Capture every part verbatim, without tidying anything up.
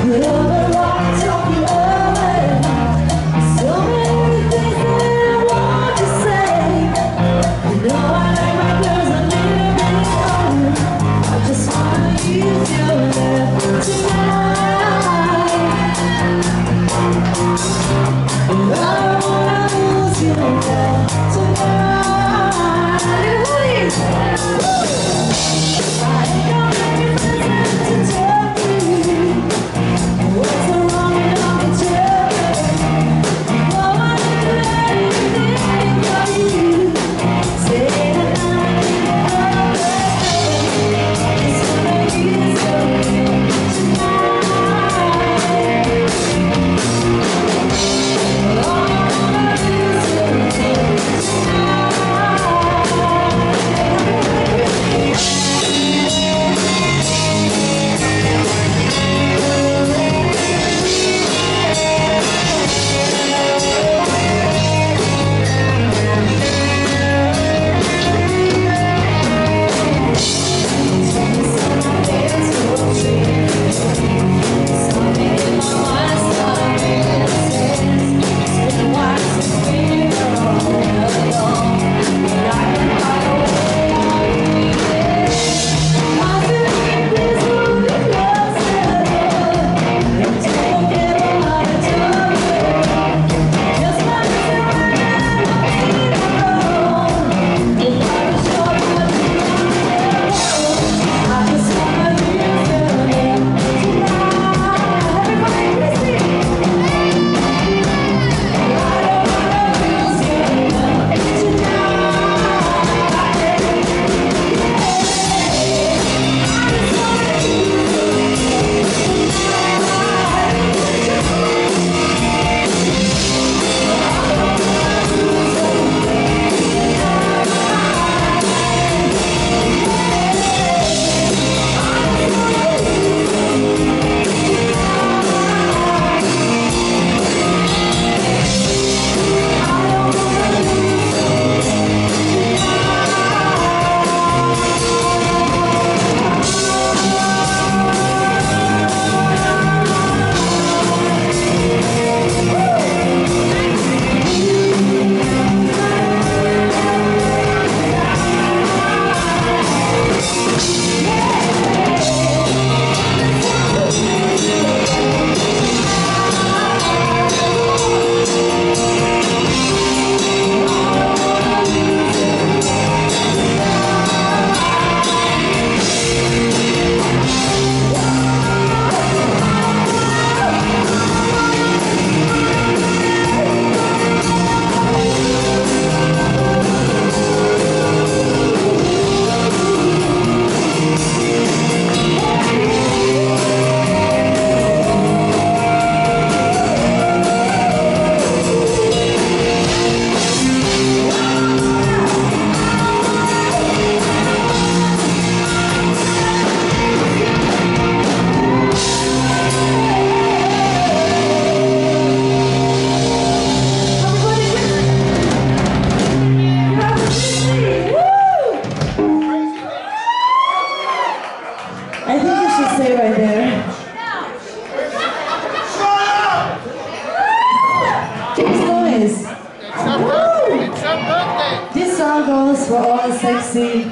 For all the sexy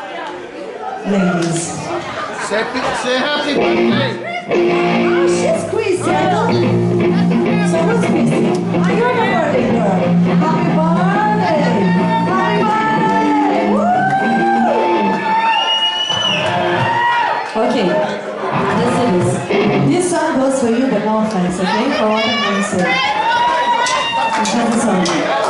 ladies. Say, say happy birthday. Oh, she's squeezy. I know. So what's squeezy? I know my birthday girl. Happy birthday. Happy birthday. Woo! Okay. Listen this. This song goes for you, the more fans, okay? For all the fans. This is the song.